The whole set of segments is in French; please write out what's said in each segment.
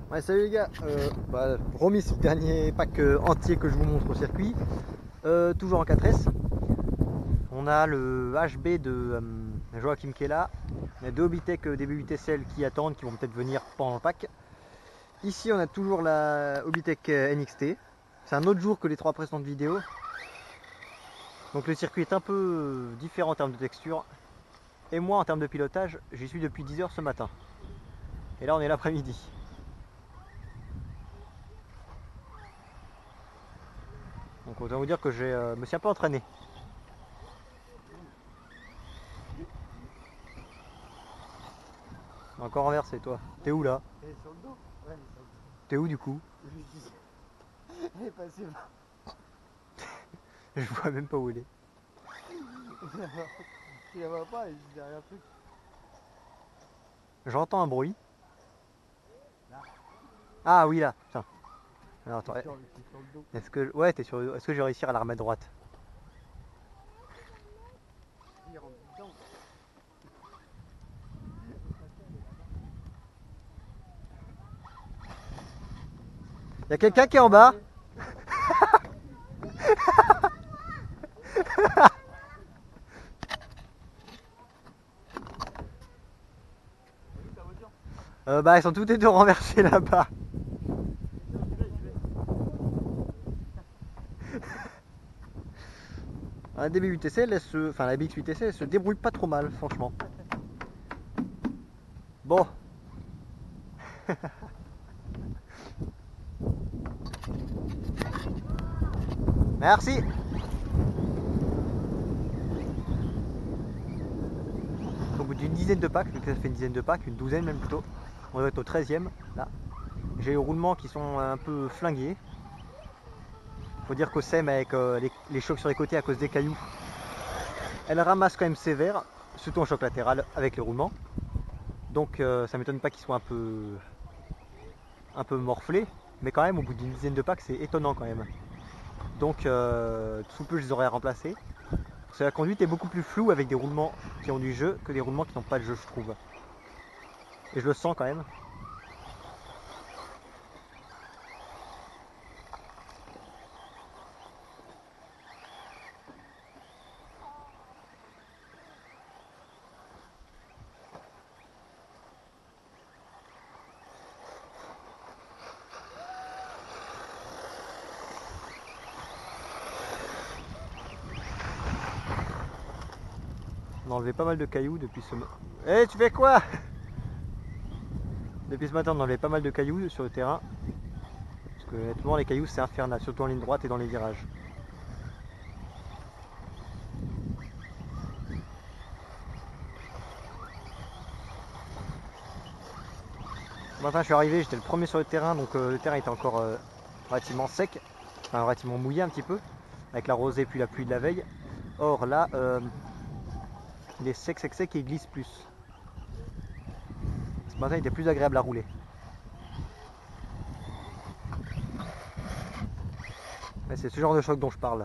Ouais, salut les gars, remis le dernier pack entier que je vous montre au circuit, toujours en 4S. On a le HB de Joachim qui est là, on a deux Hobbytech début TCL qui attendent, qui vont peut-être venir pendant le pack. Ici on a toujours la Hobbytech NXT, c'est un autre jour que les trois précédentes vidéos. Donc le circuit est un peu différent en termes de texture. Et moi en termes de pilotage, j'y suis depuis 10 h ce matin. Et là on est l'après-midi. Donc autant vous dire que je me suis un peu entraîné. Encore renversé toi. T'es où là? Elle est sur le dos. Ouais, elle est sur le dos. T'es où du coup? Elle est passée là. Je vois même pas où elle est. Tu la vois pas, elle est juste derrière un truc. J'entends un bruit. Là. Ah oui là, putain. Alors, attends, T'es sur le dos. est-ce que ouais, t'es sur, est-ce que je vais réussir à la remettre droite? Il rentre dedans. Il y a quelqu'un qui est en bas. Bah ils sont tous les deux renversés là-bas. La DB8TC, enfin la BX8TC, elle se débrouille pas trop mal, franchement. Bon. Merci. Au bout d'une dizaine de packs, vu que ça fait une dizaine de packs, une douzaine même plutôt, on va être au 13e là. J'ai les roulements qui sont un peu flingués. Faut dire qu'au SEM avec les chocs sur les côtés à cause des cailloux, elle ramasse quand même sévère, surtout en choc latéral avec les roulements. Donc ça m'étonne pas qu'ils soient un peu morflés, mais quand même au bout d'une dizaine de packs c'est étonnant quand même. Donc sous peu je les aurais remplacés. Parce que la conduite est beaucoup plus floue avec des roulements qui ont du jeu que des roulements qui n'ont pas de jeu, je trouve. Et je le sens quand même. On a enlevé pas mal de cailloux depuis ce matin. Eh, tu fais quoi? Depuis ce matin on a enlevé pas mal de cailloux sur le terrain. Parce que honnêtement les cailloux c'est infernal, surtout en ligne droite et dans les virages. Ce matin je suis arrivé, j'étais le premier sur le terrain, donc le terrain était encore relativement sec, enfin relativement mouillé un petit peu, avec la rosée puis la pluie de la veille. Or là, il est sec et il glisse plus. Ce matin il était plus agréable à rouler. C'est ce genre de choc dont je parle.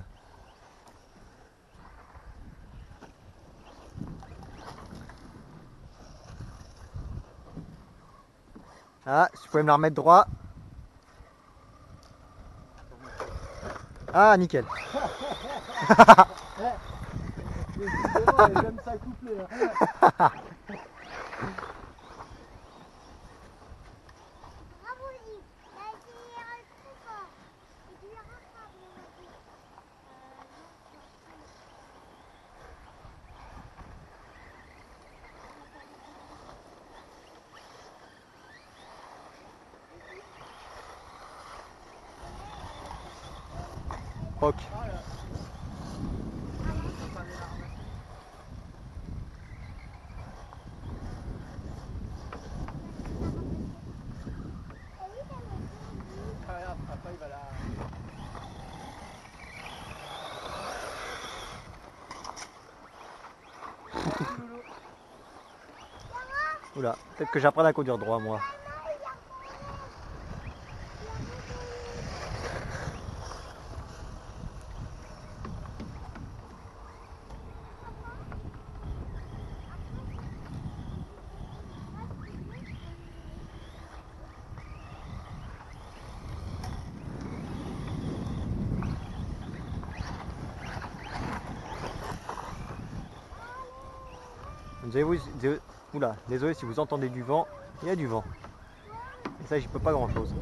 Ah, si tu pouvais me la remettre droit. Ah, nickel. J'aime ça coupler là. Rock. Papa il va la... Oula, peut-être que j'apprends à conduire droit moi. Oula, désolé si vous entendez du vent, il y a du vent. Et ça, j'y peux pas grand chose.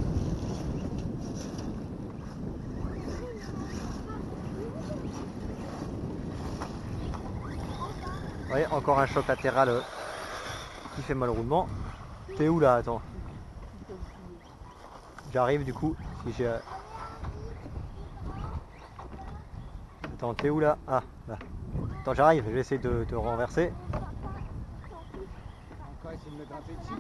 Vous voyez, encore un choc latéral qui fait mal au roulement. T'es où là? Attends. J'arrive du coup. Si j'ai. Attends, t'es où là? Ah, là. Attends, j'arrive, je vais essayer de te renverser. Encore essayer de me grimper dessus.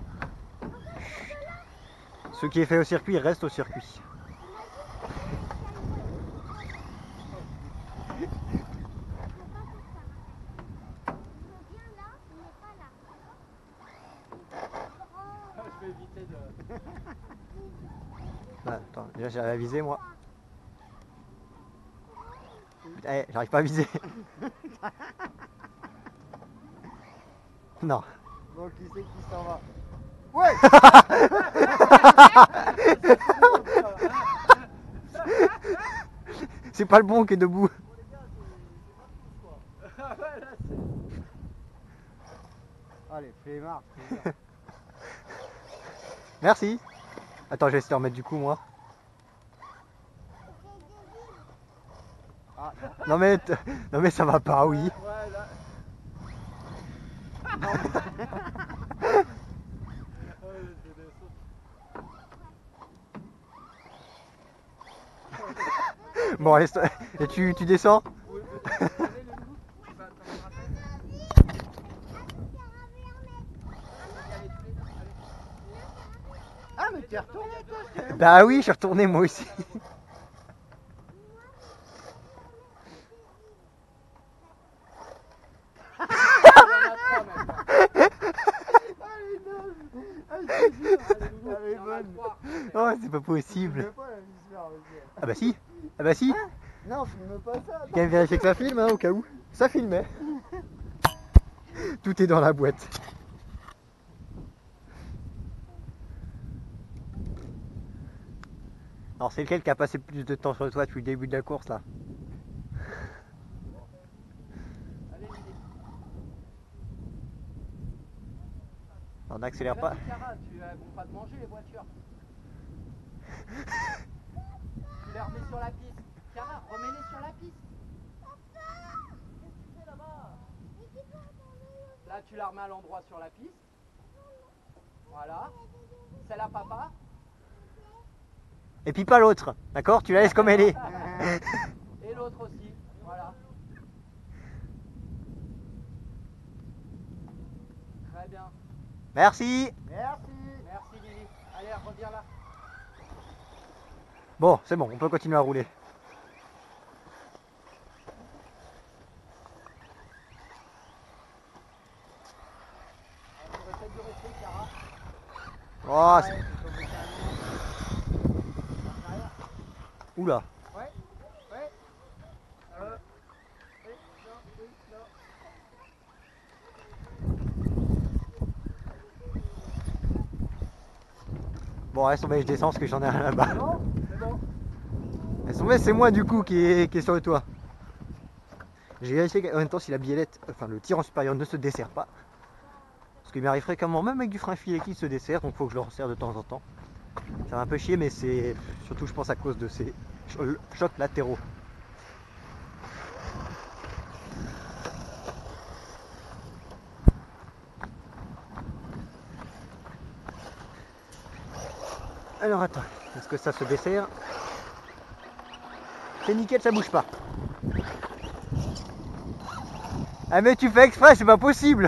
Ce qui est fait au circuit reste au circuit. Je vais éviter de... Ah, attends, déjà j'arrive à viser moi. Eh, j'arrive pas à viser. Non. Bon, qui c'est qui s'en va? Ouais. C'est pas le bon qui est debout. Allez, flemmard. Merci. Attends, je vais essayer de remettre du coup moi. Ah, Non mais, non mais ça va pas, oui. ouais, là. Bon, allez, et tu descends? Ah, mais t'es retourné toi, c'est... Bah oui, je suis retourné moi aussi. Elle est bonne. Oh, c'est pas possible. Filme pas la misère, monsieur. Ah bah si. Ah bah si. Non, filme pas ça. J'ai quand même vérifié que ça filme, hein, au cas où. Ça filmait. Tout est dans la boîte. Alors c'est lequel qui a passé plus de temps sur toi depuis le début de la course là? On n'accélère pas. Cara, tu vont pas te manger les voitures. Tu les remets sur la piste. Cara, remets-les sur la piste. Là, tu la remets à l'endroit sur la piste. Voilà. C'est la papa. Et puis pas l'autre, d'accord? Tu la laisses comme elle est. Et l'autre aussi. Voilà. Très bien. Merci. Merci. Merci Lily. Allez, reviens là. Bon, c'est bon, on peut continuer à rouler. Tu aurais peut-être dû rester, Cara. Oh, Ouais, faut tomber carrément. Oula. Ouais. Ouais. Oui, non, oui, non. Bon, laisse tomber, je descends parce que j'en ai un là-bas. C'est bon, c'est bon. Laisse tomber, c'est moi du coup qui est sur le toit. J'ai vérifié en même temps si la biellette, enfin le tirant supérieur ne se dessert pas. Parce qu'il m'arrive fréquemment, même avec du frein filet qui se dessert, donc il faut que je le resserre de temps en temps. Ça va un peu chier, mais c'est surtout, je pense, à cause de ces chocs latéraux. Alors attends, est-ce que ça se dessert? C'est nickel, ça bouge pas. Ah mais tu fais exprès, c'est pas possible.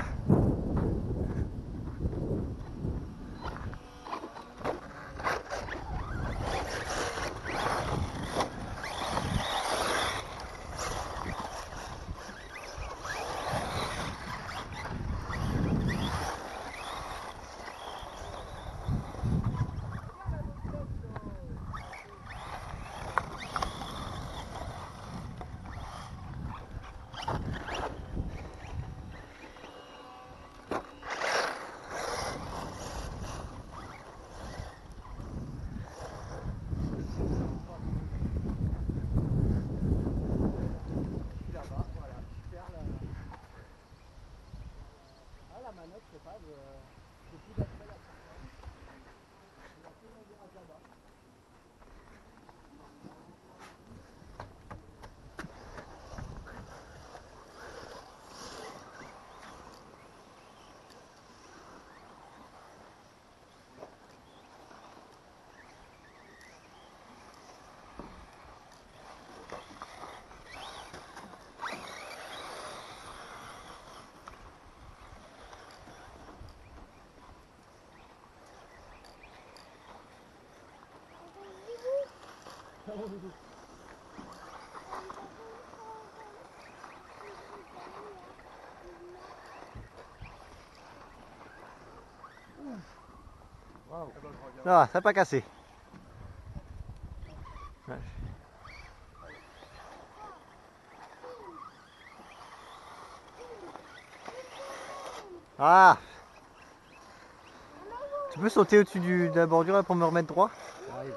Wow. Ah, ça n'a pas cassé. Ouais. Ah! Tu peux sauter au-dessus de la bordure là, pour me remettre droit? J'arrive.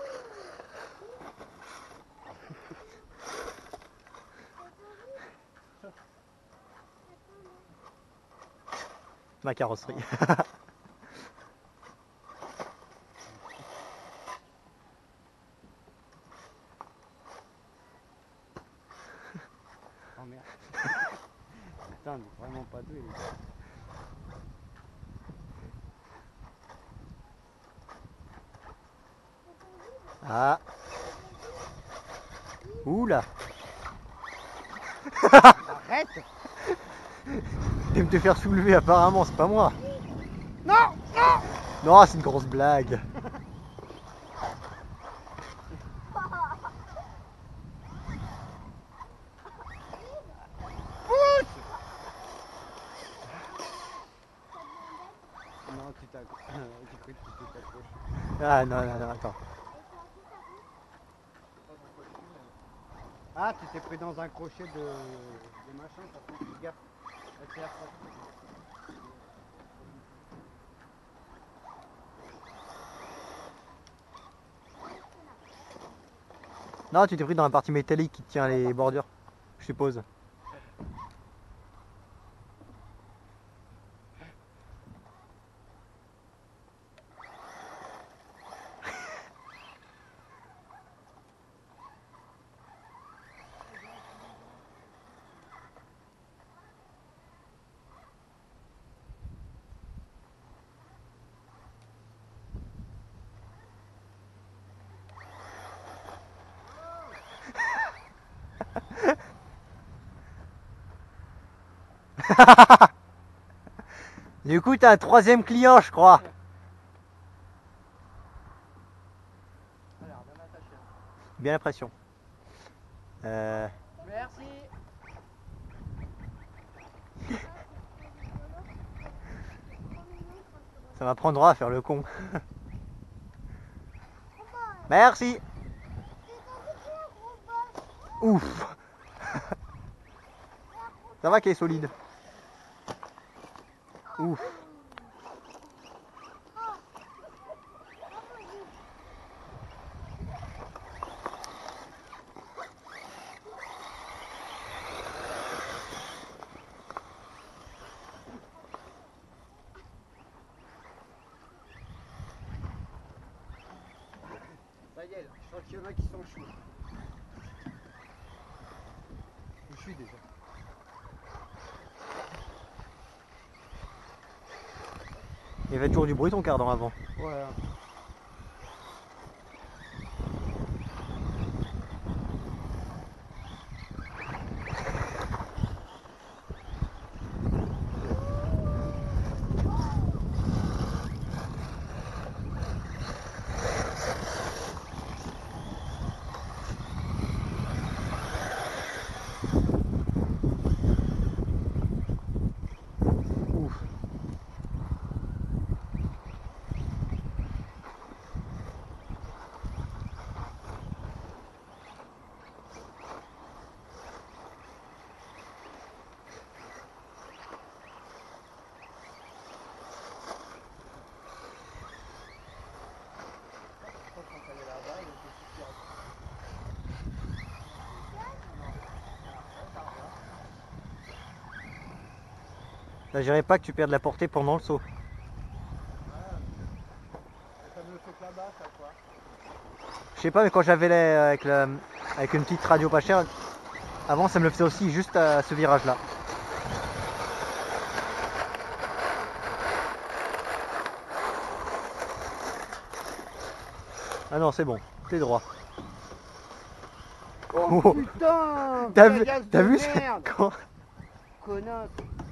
Ma carrosserie. Oh merde. Putain, on est vraiment pas doué les gars. Ah! Oula! Arrête! T'aimes te faire soulever apparemment, c'est pas moi. Non! Non! Non, c'est une grosse blague. Non, tu t'as... J'ai cru que tu t'es accroché. Ah non, non, non, attends. Ah, tu t'es pris dans un crochet de machin, ça fait fais gaffe. Fais gaffe. Non, tu t'es pris dans la partie métallique qui tient les bordures, je suppose. Du coup, t'as un troisième client, je crois. Alors, bien attaché. Bien l'impression. Merci. Ça m'apprendra à faire le con. Merci. Ouf. Ça va qu'elle est solide. Ouf. Ça y est, là, je sens qu'il y en a qui sont chauds. Où je suis déjà? Il fait toujours du bruit ton cardan avant. Ouais. Ouf. Là, j'irais pas que tu perdes la portée pendant le saut. Ça me le fait que là-bas, ça quoi. Je sais pas, mais quand j'avais avec une petite radio pas chère, avant ça me le faisait aussi juste à ce virage là. Ah non, c'est bon, t'es droit. Oh, Oh. putain! T'as vu, Cagasse t'as de vu merde. quand... Connasse!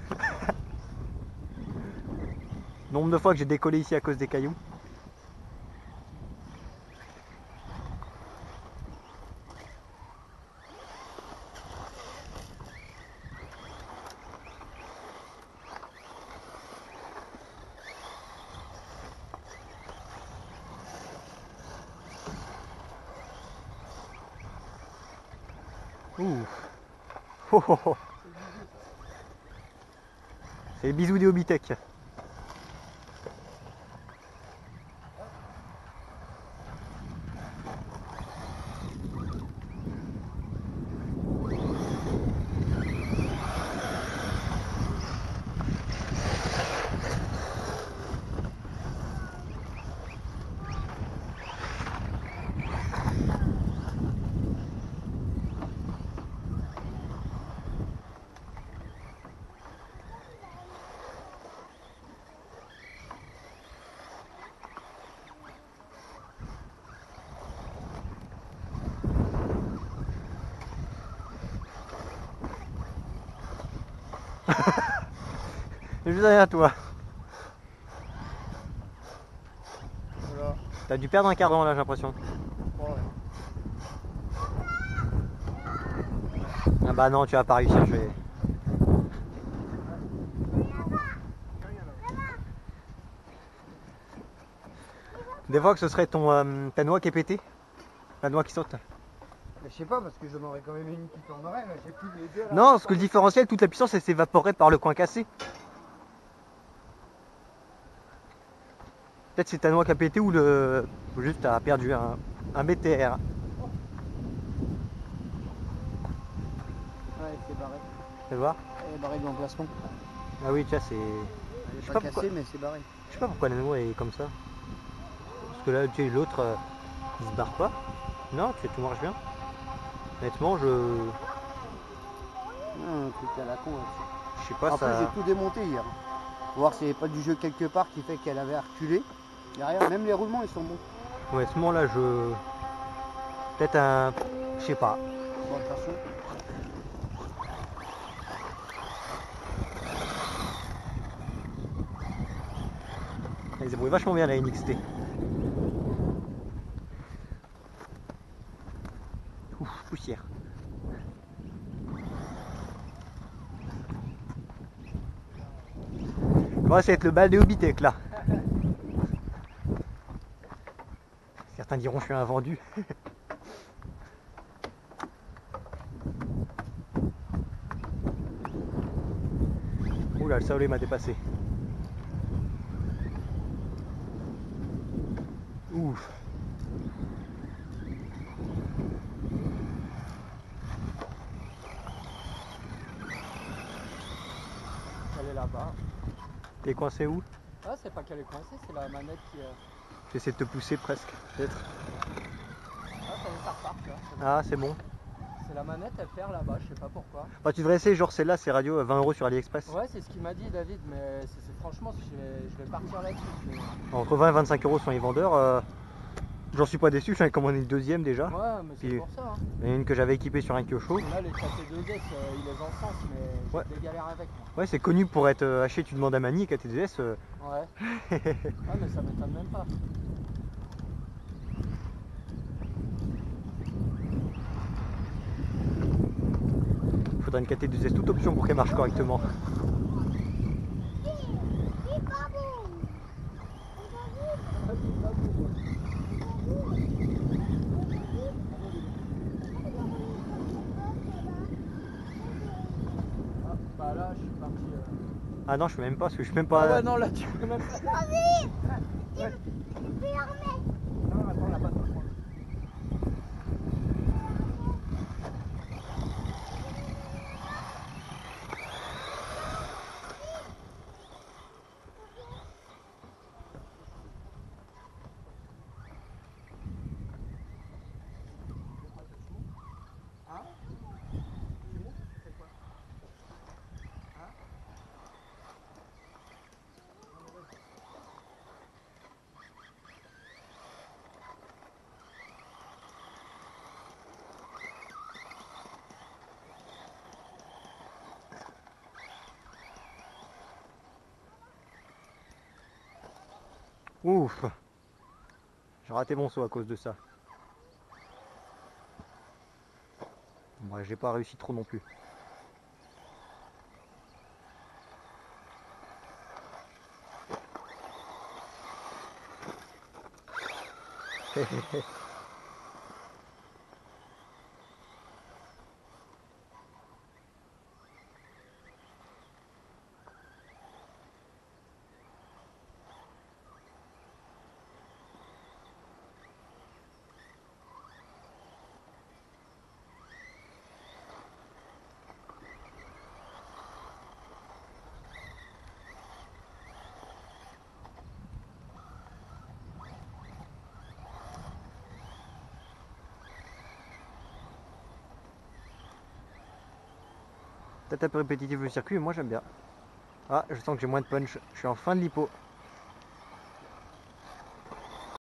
Nombre de fois que j'ai décollé ici à cause des cailloux. Ouh. Oh, oh, oh. C'est les bisous des Hobitech. J'ai juste derrière toi. Voilà. T'as dû perdre un quart d'heure là, j'ai l'impression. Bon, ouais. Ah bah non, tu vas pas réussir, je vais... Des fois que ce serait ta noix qui est pétée. La noix qui saute. Mais je sais pas, parce que j'en aurais quand même une qui tournerait, là. J'ai plus les deux là. Non, parce que le différentiel, toute la puissance, elle s'évaporerait par le coin cassé. Peut-être c'est ta noix qui a pété ou ou juste t'as perdu un BTR. Ouais, c'est barré. Tu vas voir? Elle est barrée de l'emplacement. Ah oui, tu vois, c'est... Elle Je est sais pas pas cassée, mais c'est barré. Je sais pas pourquoi la noix est comme ça. Parce que là, tu sais, l'autre, il se barre pas. Non, tu sais, tout marche bien. Honnêtement, Un truc à la con là. je sais pas Après, ça... j'ai tout démonté hier. Faut voir s'il n'y avait pas du jeu quelque part qui fait qu'elle avait reculé. Derrière, même les roulements, ils sont bons. Honnêtement, là, peut-être un... Je sais pas. Bon, de toute façon, Elle se débrouille vachement bien, la NXT. Ouf, poussière. Moi, ça va être le bal des Hobitech, là. Certains diront que je suis un vendu. Oula, le saolet m'a dépassé. Ouf. Elle est là-bas. T'es coincé où? Ah, c'est pas qu'elle est coincée, c'est la manette qui. J'essaie de te pousser presque, peut-être. Ah, ça y est, ça repart, tu vois. Ah, c'est bon. C'est la manette, elle perd là-bas, je sais pas pourquoi. Bah, tu devrais essayer, genre celle-là, c'est radio 20 € sur AliExpress. Ouais, c'est ce qu'il m'a dit, David, mais franchement, je vais partir là-dessus. Entre 20 et 25 € sont les vendeurs. J'en suis pas déçu, j'en ai commandé une deuxième déjà. Ouais, mais c'est Puis, pour ça. Hein. il y en a une que j'avais équipée sur un Kyosho. Là, les KT2S, ils les encensent, mais Ouais. j'ai des galères avec moi. Ouais, c'est connu pour être haché, tu demandes à Mani, KT2S. Ouais. Ah, mais ça m'étonne même pas. Faudra une KT2S toute option pour qu'elle marche correctement. Ah, bah là, je suis parti. Ah non, je peux même pas, parce que je suis même pas... Ah ouais, non, là, tu peux même pas. Ouais. Non, attends, là-bas, par contre. Ouf. J'ai raté mon saut à cause de ça. Moi, j'ai pas réussi trop non plus. Peut-être un peu répétitif le circuit, mais moi j'aime bien. Ah, je sens que j'ai moins de punch. Je suis en fin de l'hypo.